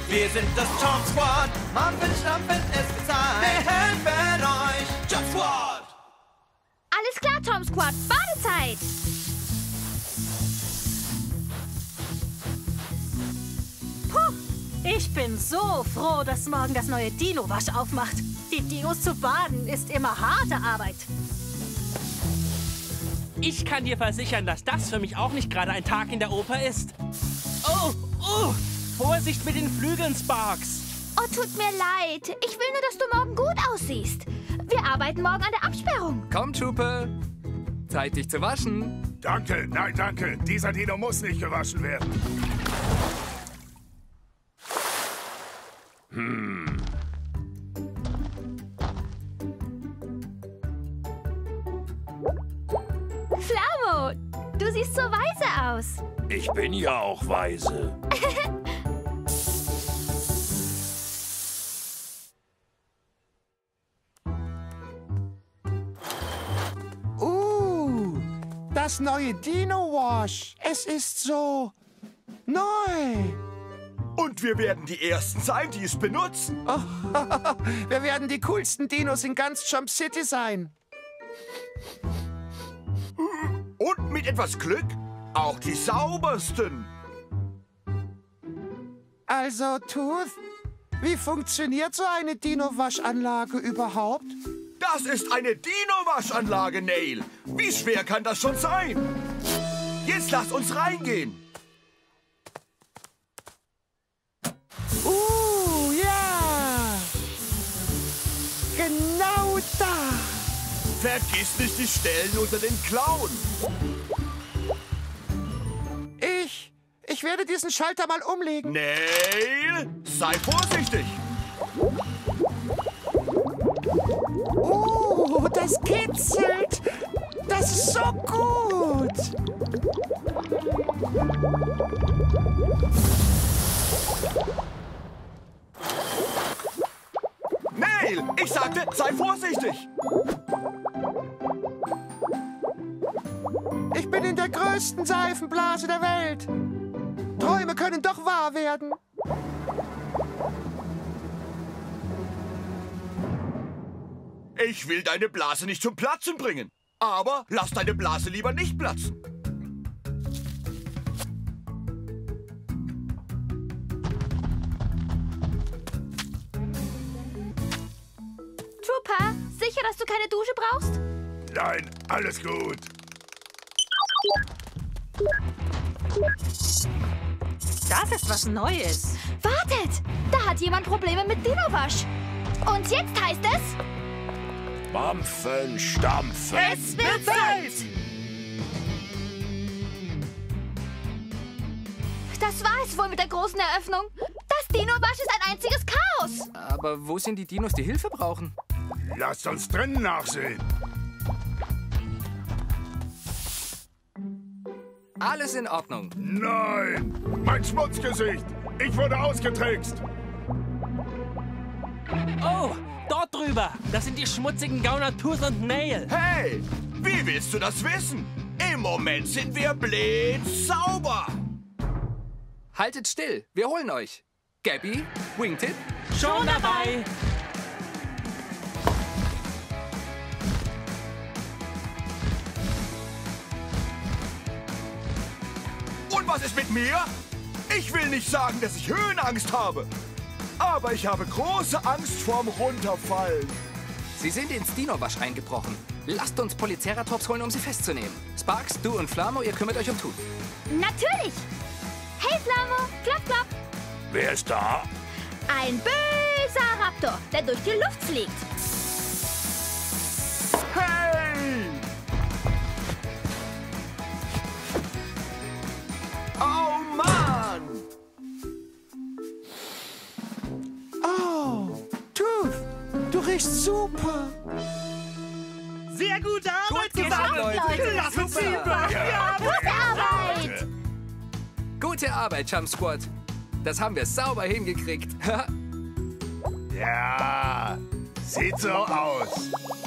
Wir sind das Chomp Squad, Mampfen, Stampfen, es wird Zeit. Wir helfen euch, Chomp Squad! Alles klar, Chomp Squad, Badezeit! Puh, ich bin so froh, dass morgen das neue Dino-Wasch aufmacht. Die Dinos zu baden ist immer harte Arbeit. Ich kann dir versichern, dass das für mich auch nicht gerade ein Tag in der Oper ist. Oh, Vorsicht mit den Flügeln, Sparks. Oh, tut mir leid. Ich will nur, dass du morgen gut aussiehst. Wir arbeiten morgen an der Absperrung. Komm, Trooper. Zeit, dich zu waschen. Danke, nein, danke. Dieser Dino muss nicht gewaschen werden. Flamo, du siehst so weise aus. Ich bin ja auch weise. Das neue Dino Wash. Es ist so neu. Und wir werden die Ersten sein, die es benutzen. Oh, wir werden die coolsten Dinos in ganz Chomp City sein. Und mit etwas Glück auch die saubersten. Also, Tooth, wie funktioniert so eine Dino-Waschanlage überhaupt? Das ist eine Dino-Waschanlage, Nail. Wie schwer kann das schon sein? Jetzt lass uns reingehen. Ja! Genau da! Vergiss nicht die Stellen unter den Klauen. Ich werde diesen Schalter mal umlegen. Nail, sei vorsichtig. Das kitzelt. Das ist so gut. Nail, ich sagte, sei vorsichtig. Ich bin in der größten Seifenblase der Welt. Träume können doch wahr werden. Ich will deine Blase nicht zum Platzen bringen. Aber lass deine Blase lieber nicht platzen. Trooper, sicher, dass du keine Dusche brauchst? Nein, alles gut. Das ist was Neues. Wartet! Da hat jemand Probleme mit Dino-Wasch. Und jetzt heißt es... Mampfen, stampfen. Es wird Zeit! Das war es wohl mit der großen Eröffnung. Das Dino-Wasch ist ein einziges Chaos. Aber wo sind die Dinos, die Hilfe brauchen? Lasst uns drinnen nachsehen. Alles in Ordnung. Nein, mein Schmutzgesicht. Ich wurde ausgetrickst. Oh, dort drüber. Das sind die schmutzigen Gauner Tooth und Nail. Hey, wie willst du das wissen? Im Moment sind wir blitzsauber. Haltet still, wir holen euch. Gabby, Wingtip. Schon dabei. Und was ist mit mir? Ich will nicht sagen, dass ich Höhenangst habe. Aber ich habe große Angst vorm Runterfallen. Sie sind ins Dino-Wasch eingebrochen. Lasst uns Polyceratops holen, um sie festzunehmen. Sparks, du und Flamo, ihr kümmert euch um Tooth. Natürlich! Hey, Flamo, klapp, klapp. Wer ist da? Ein böser Raptor, der durch die Luft fliegt. Hey! Oh, Mann! Oh, Tooth, du riechst super. Sehr gute Arbeit Gut gemacht, Leute. Lass uns Super. ziehen bleiben. Gute Arbeit! Gute Arbeit, Chomp Squad. Das haben wir sauber hingekriegt. Ja, sieht so aus.